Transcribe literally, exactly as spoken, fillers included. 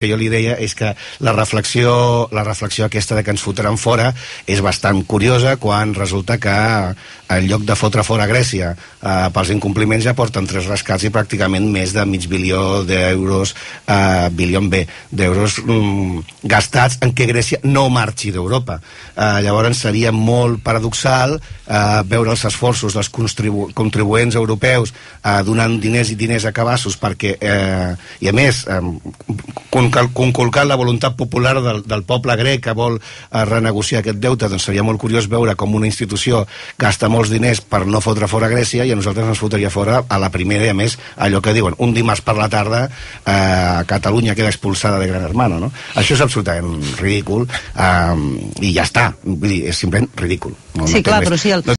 que jo li deia és que la reflexió, la reflexió aquesta de que ens fotran fora és bastant curiosa quan resulta que en lloc de fotre fora Grècia eh, pels incompliments ja porten tres rescats i pràcticament més de mig bilió d'euros, eh, bilió B, d'euros mm, gastats en què Grècia no marxi d'Europa. Eh, llavors seria molt paradoxal eh, veure els esforços dels contribu contribuents europeus eh, donant diners i diners a cabassos perquè, eh, i a més, eh, conculcant la voluntat popular del, del poble grec que vol eh, renegociar aquest deute, doncs seria molt curiós veure com una institució gasta molts diners per no fotre fora Grècia i a nosaltres ens fotria fora a la primera i a més allò que diuen, un dimarts per la tarda eh, Catalunya queda expulsada de Gran Hermano, no? Això és absolutament ridícul eh, i ja està, vull dir, és simplement ridícul. No, sí, no clar, més. però sí, el...